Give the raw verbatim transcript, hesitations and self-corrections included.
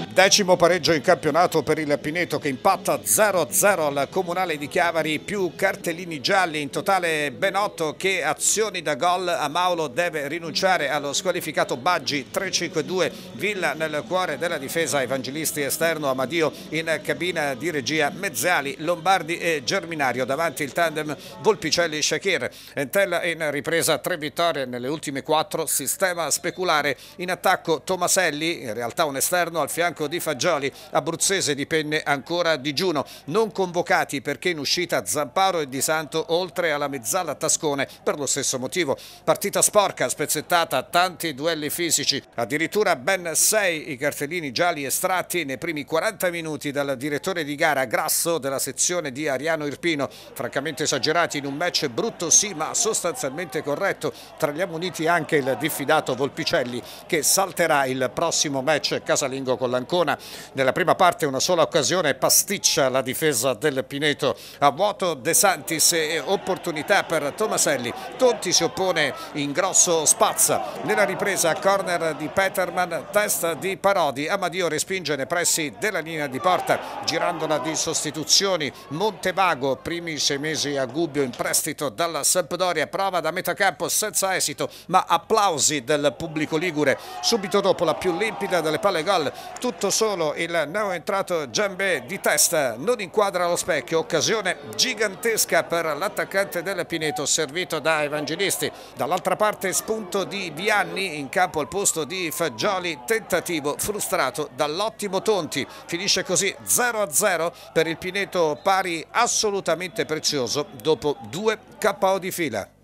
Decimo pareggio in campionato per il Pineto, che impatta zero a zero al Comunale di Chiavari, più cartellini gialli, in totale ben otto. Che azioni da gol. Amaulo deve rinunciare allo squalificato Baggi. Tre cinque due, Villa nel cuore della difesa, Evangelisti esterno, Amadio in cabina di regia, Mezzali, Lombardi e Germinario davanti il tandem Volpicelli-Shakir. Entella in ripresa, tre vittorie nelle ultime quattro, sistema speculare. In attacco Tomaselli, in realtà un esterno al fianco di Fagioli. Abruzzese dipende ancora digiuno, non convocati perché in uscita Zamparo e Di Santo, oltre alla mezzala Tascone per lo stesso motivo. Partita sporca, spezzettata, tanti duelli fisici, addirittura ben sei i cartellini gialli estratti nei primi quaranta minuti dal direttore di gara Grasso della sezione di Ariano Irpino, francamente esagerati in un match brutto sì, ma sostanzialmente corretto. Tra gli ammoniti anche il diffidato Volpicelli, che salterà il prossimo match casalingo con l'Ancona. Nella prima parte una sola occasione pasticcia la difesa del Pineto, a vuoto De Santis e opportunità per Tomaselli. Tonti si oppone in grosso, spazza. Nella ripresa corner di Peterman, testa di Parodi, Amadio respinge nei pressi della linea di porta, girandola di sostituzioni. Montevago, primi sei mesi a Gubbio in prestito dalla Sampdoria, prova da metà campo senza esito, ma applausi del pubblico ligure. Subito dopo la più limpida delle palle gol, tutto solo il neoentrato Giambè di testa, non inquadra lo specchio, occasione gigantesca per l'attaccante del Pineto servito da Evangelisti. Dall'altra parte spunto di Vianni in campo al posto di Fagioli, tentativo frustrato dall'ottimo Tonti. Finisce così zero a zero per il Pineto, pari assolutamente prezioso dopo due K O di fila.